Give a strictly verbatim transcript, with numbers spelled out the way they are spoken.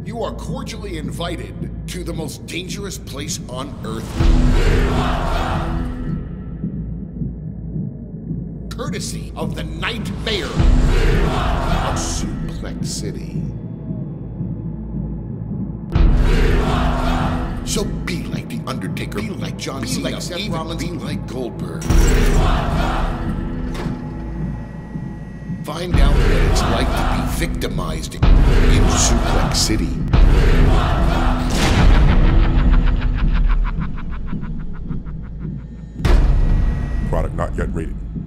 You are cordially invited to the most dangerous place on earth. Courtesy of the Nightmare of Suplex City. So be like The Undertaker, be like John Cena, like Seth Rollins, be like Goldberg. Find out what it's like to be victimized in Suplex City. Product not yet rated.